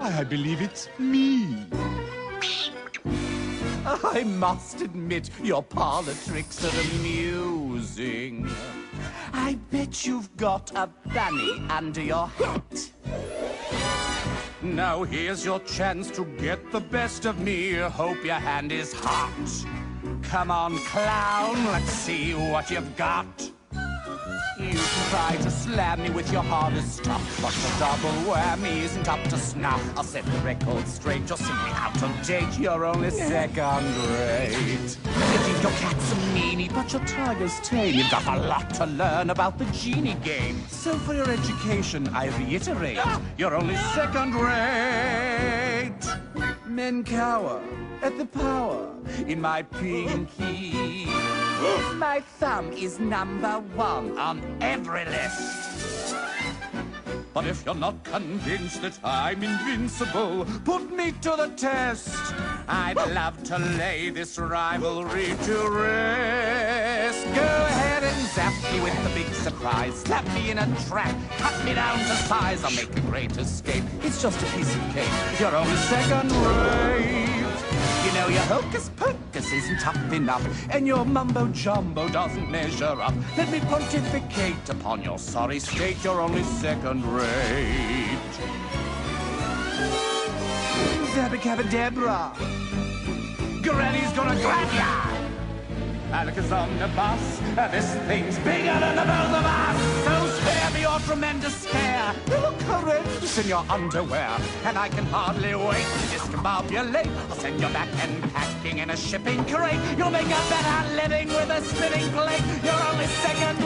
I believe it's me. I must admit, your parlor tricks are amusing. I bet you've got a bunny under your hat. Now here's your chance to get the best of me. Hope your hand is hot. Come on, clown, let's see what you've got. You can try to slam me with your hardest stuff, but the double whammy isn't up to snuff. I'll set the record straight, you're simply out of date. You're only second rate. You think your cat's a meanie, but your tiger's tame. You've got a lot to learn about the genie game. So for your education, I reiterate, you're only second rate. Men cower at the power in my pinky. My thumb is #1 on every list. But if you're not convinced that I'm invincible, put me to the test. I'd love to lay this rivalry to rest. Go ahead and zap me with the big surprise. Slap me in a trap, cut me down to size. I'll make a great escape. It's just a piece of cake. You're only second rate. You know your hocus pocus isn't tough enough, and your mumbo jumbo doesn't measure up. Let me pontificate upon your sorry state. You're only second rate. Zabba-cabba-debra, Granny's gonna grab ya. Alaka's on the bus. This thing's bigger than the both of us. So spare me your tremendous scare. You look horrendous in your underwear, and I can hardly wait to discombobulate. I'll send you back and packing in a shipping crate. You'll make a better living with a spinning plate. You're only second